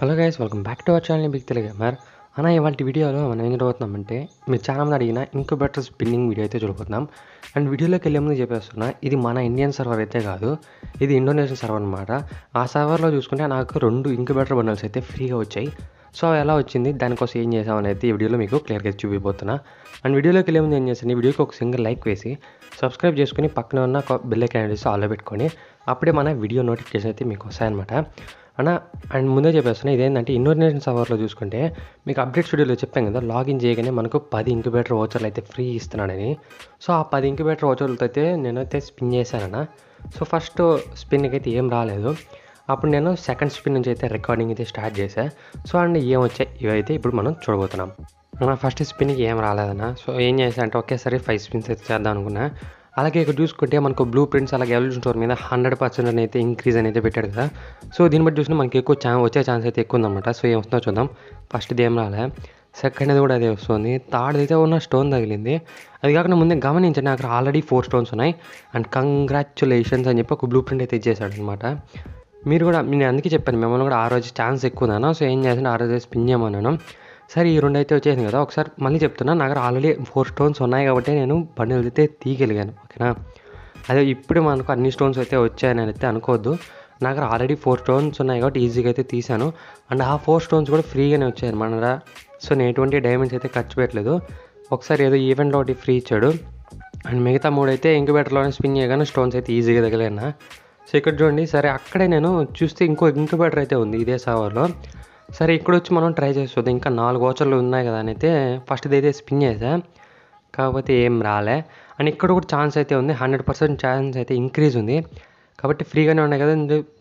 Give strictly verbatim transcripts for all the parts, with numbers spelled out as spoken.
Hello guys, welcome back to our channel big Telugu gamer. అన్న ఇవాళ వీడియోలో మనం ఏం చూడబోతున్నామంటే, మీరు చాలామంది అడిగిన ఇంక్యుబేటర్ స్పిన్నింగ్ వీడియో అయితే చూడబోతున్నాం. అండ్ వీడియోలోకి వెళ్ళే ముందు చెప్పేస్తున్నా, ఇది మన ఇండియన్ సర్వర్ అయితే కాదు, ఇది ఇండోనేషియన్ సర్వర్ అనమాట. ఆ సర్వర్లో చూసుకుంటే నాకు రెండు ఇంక్యుబేటర్ బండల్స్ అయితే ఫ్రీగా వచ్చాయి. సో అవి ఎలా వచ్చింది, దానికోసం ఏం చేసామని అయితే ఈ వీడియోలో మీకు క్లియర్గా చూపిపోతున్నా. అండ్ వీడియోలోకి వెళ్ళే ముందు ఏం చేస్తాను, ఈ వీడియోకి ఒక సింగిల్ లైక్ వేసి సబ్స్క్రైబ్ చేసుకుని పక్కన ఉన్న బెల్ ఐకాన్ వేసి ఆల్లో పెట్టుకొని అప్పుడే మన వీడియో నోటిఫికేషన్ అయితే మీకు వస్తాయన్నమాట అన్న. అండ్ ముందే చెప్పేస్తున్నా, ఇదేంటంటే ఇండోనేషియన్ సర్వర్లో చూసుకుంటే మీకు అప్డేట్ స్టూడియోలో చెప్పాను కదా, లాగిన్ చేయగానే మనకు పది ఇంక్యుబేటర్ ఓచర్లు అయితే ఫ్రీ ఇస్తున్నాడని. సో ఆ పది ఇంక్యుబేటర్ ఓచర్లతో అయితే నేనైతే స్పిన్ చేశానన్న. సో ఫస్ట్ స్పిన్కి అయితే ఏం రాలేదు. అప్పుడు నేను సెకండ్ స్పిన్ నుంచి అయితే రికార్డింగ్ అయితే స్టార్ట్ చేశాను. సో అండ్ ఏం వచ్చాయి ఇవైతే ఇప్పుడు మనం చూడబోతున్నాం. నా ఫస్ట్ స్పిన్కి ఏం రాలేదన్న. సో ఏం చేశా అంటే ఒకేసారి ఫైవ్ స్పిన్స్ అయితే చేద్దాం అనుకున్నా. అలాగే ఇక్కడ చూసుకుంటే మనకు బ్లూ ప్రింట్స్ అలాగే ఎవల్యూషన్ స్టోర్ మీద హండ్రెడ్ పర్సెంట్ అయితే ఇంక్రీజ్ అనేది పెట్టాడు కదా. సో దీన్ని బట్టి చూసినా మనకి ఎక్కువ ఛాన్స్ వచ్చే ఛాన్స్ అయితే ఎక్కువ ఉందన్నమాట. సో ఏం వస్తుందో చూద్దాం. ఫస్ట్ది ఏం రాలే, సెకండ్ది కూడా అదే వస్తుంది, థర్డ్ అయితే ఉన్న స్టోన్ తగిలింది. అది కాకుండా ముందే గమనించండి, అక్కడ ఆల్రెడీ ఫోర్ స్టోన్స్ ఉన్నాయి. అండ్ కంగ్రాచులేషన్స్ అని చెప్పి ఒక బ్లూ ప్రింట్ అయితే ఇచ్చేసాడు అనమాట. మీరు కూడా నేను అందుకే చెప్పాను, మిమ్మల్ని కూడా ఆ రోజు ఛాన్స్ ఎక్కువ ఉందన్నా. సో ఏం చేసాను, ఆ రోజు స్పిన్ చేయమన్నాను. సరే ఈ రెండు అయితే వచ్చేసింది కదా, ఒకసారి మళ్ళీ చెప్తున్నా, నా దగ్గర ఆల్రెడీ ఫోర్ స్టోన్స్ ఉన్నాయి కాబట్టి నేను బండిల్ అయితే తీయగలిగాను, ఓకేనా. అదే ఇప్పుడు మనకు అన్ని స్టోన్స్ అయితే వచ్చాయని అయితే అనుకోవద్దు. నా దగ్గర ఆల్రెడీ ఫోర్ స్టోన్స్ ఉన్నాయి కాబట్టి ఈజీగా అయితే తీసాను. అండ్ ఆ ఫోర్ స్టోన్స్ కూడా ఫ్రీగానే వచ్చాయి మన దగ్గర. సో నేను ఎటువంటి డైమండ్స్ అయితే ఖర్చు పెట్టలేదు. ఒకసారి ఏదో ఈవెంట్లో ఒకటి ఫ్రీ ఇచ్చాడు. అండ్ మిగతా మూడు అయితే ఇంక్యుబేటర్లోనే స్పిన్ చేయగానే స్టోన్స్ అయితే ఈజీగా తగిలేనా. సో ఇక్కడ చూడండి, సరే అక్కడే నేను చూస్తే ఇంకో ఇంక్యుబేటర్ అయితే ఉంది ఇదే సర్వర్లో. సరే ఇక్కడ వచ్చి మనం ట్రై చేస్తుంది, ఇంకా నాలుగు ఓచర్లు ఉన్నాయి కదా అని అయితే ఫస్ట్ అయితే స్పిన్ చేసా, కాకపోతే ఏం రాలే. అండ్ ఇక్కడ కూడా ఛాన్స్ అయితే ఉంది, హండ్రెడ్ పర్సెంట్ ఛాన్స్ అయితే ఇంక్రీజ్ ఉంది కాబట్టి ఫ్రీగానే ఉన్నాయి కదా.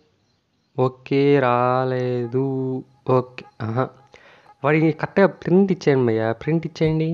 ఓకే రాలేదు, ఓకే వాడికి కరెక్ట్గా ప్రింట్ ఇచ్చేయండి భయ్యా, ప్రింట్ ఇచ్చేయండి.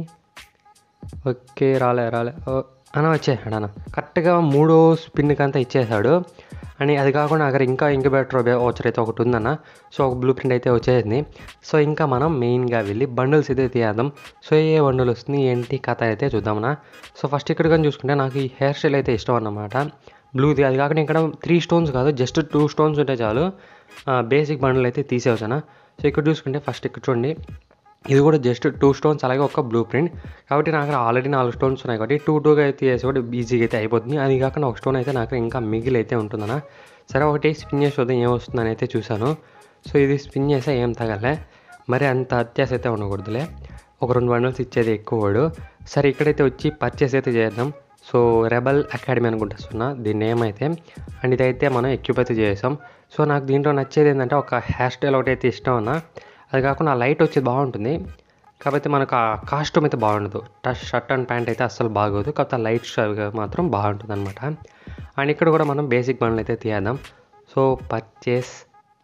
ఓకే రాలే రాలే అన్న, వచ్చేసాడు అన్న, కరెక్ట్గా మూడో స్పిన్కి అంతా ఇచ్చేసాడు. అని అది కాకుండా అక్కడ ఇంకా ఇంక్యుబేటర్ ఓచర్ అయితే ఒకటి ఉందన్న. సో ఒక బ్లూ ప్రింట్ అయితే వచ్చేసింది. సో ఇంకా మనం మెయిన్గా వెళ్ళి బండిల్స్ అయితే తీద్దాం. సో ఏ బండిల్ వస్తుంది ఏంటి కథ అయితే చూద్దామన్నా. సో ఫస్ట్ ఇక్కడ కానీ చూసుకుంటే నాకు ఈ హెయిర్ స్టైల్ అయితే ఇష్టం అన్నమాట, బ్లూది. అది కాకుండా ఇక్కడ త్రీ స్టోన్స్ కాదు, జస్ట్ టూ స్టోన్స్ ఉంటే చాలు బేసిక్ బండిల్ అయితే తీసేవచ్చునా. సో ఇక్కడ చూసుకుంటే ఫస్ట్ ఇక్కడ చూడండి, ఇది కూడా జస్ట్ టూ స్టోన్స్ అలాగే ఒక బ్లూ ప్రింట్ కాబట్టి నాకు ఆల్రెడీ నాలుగు స్టోన్స్ ఉన్నాయి కాబట్టి టూ టూగా అయితే వేసి కూడా ఈజీగా అయితే అయిపోతుంది. అది కాకుండా ఒక స్టోన్ అయితే నాకు ఇంకా మిగిలి అయితే ఉంటుందన్న. సరే ఒకటి స్పిన్ చేసి వద్దాం ఏమొస్తుందని అయితే చూశాను. సో ఇది స్పిన్ చేస్తే ఏం తగలే, మరి అంత అత్యాస అయితే ఉండకూడదులే, ఒక రెండు బండిల్స్ ఇచ్చేది ఎక్కువ వాడు. సరే ఇక్కడైతే వచ్చి పర్చేస్ అయితే చేద్దాం. సో రెబల్ అకాడమీ అనుకుంటున్నా దీన్ని ఏమైతే. అండ్ ఇదైతే మనం ఎక్విప్ అయితే చేసాం. సో నాకు దీంట్లో నచ్చేది ఏంటంటే ఒక హెయిర్ స్టైల్ ఒకటి అయితే ఇష్టం అన్న. అది కాకుండా ఆ లైట్ వచ్చేది బాగుంటుంది, కాకపోతే మనకు ఆ కాస్ట్యూమ్ అయితే బాగుండదు. టచ్ షర్ట్ అండ్ ప్యాంట్ అయితే అస్సలు బాగోదు, కాకపోతే ఆ లైట్ మాత్రం బాగుంటుంది అనమాట. అండ్ ఇక్కడ కూడా మనం బేసిక్ బండ్లు అయితే తీద్దాం. సో పర్చేస్,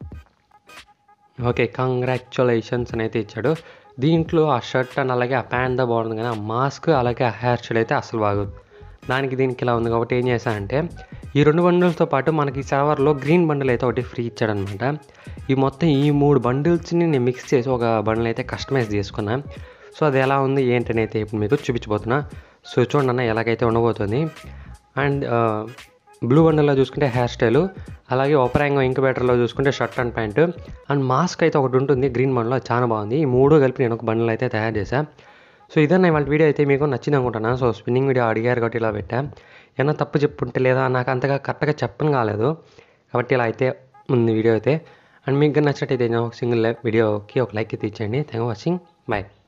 ఓకే కంగ్రాచులేషన్స్ అని అయితే ఇచ్చాడు. దీంట్లో ఆ షర్ట్ అండ్ అలాగే ఆ ప్యాంట్ బాగుంటుంది, కానీ ఆ మాస్క్ అలాగే ఆ హెయిర్ స్టైల్ అయితే అస్సలు బాగోదు. దానికి దీనికి ఇలా ఉంది కాబట్టి ఏం చేశానంటే ఈ రెండు బండిల్స్తో పాటు మనకి సర్వర్లో గ్రీన్ బండిల్ అయితే ఒకటి ఫ్రీ ఇచ్చాడనమాట. ఈ మొత్తం ఈ మూడు బండిల్స్ని నేను మిక్స్ చేసి ఒక బండిల్ అయితే కస్టమైజ్ చేసుకున్నాను. సో అది ఎలా ఉంది ఏంటని అయితే ఇప్పుడు మీకు చూపించబోతున్నా. సో చూడండి అన్న ఎలాగైతే ఉండబోతుంది. అండ్ బ్లూ బండిల్లో చూసుకుంటే హెయిర్ స్టైలు, అలాగే ఓపరాంగో ఇంక్యుబేటర్లో చూసుకుంటే shirt and pant, and mask అయితే ఒకటి ఉంటుంది గ్రీన్ బండిలో, చాలా బాగుంది. ఈ మూడు కలిపి నేను ఒక బండిల్ అయితే తయారు చేశాను. సో ఇదన్నా ఇవాళ వీడియో అయితే మీకు నచ్చింది అనుకుంటున్నాను. సో స్పిన్నింగ్ వీడియో అడిగారు కాబట్టి ఇలా పెట్టా. ఏమన్నా తప్పు చెప్పుంటే లేదా నాకు అంతగా కరెక్ట్గా చెప్పను కాలేదు కాబట్టి ఇలా అయితే ఉంది వీడియో అయితే. అండ్ మీకు నచ్చినట్టయితే నేను ఒక సింగిల్ వీడియోకి ఒక లైక్ అయితే ఇచ్చేయండి. Thank you watching, bye.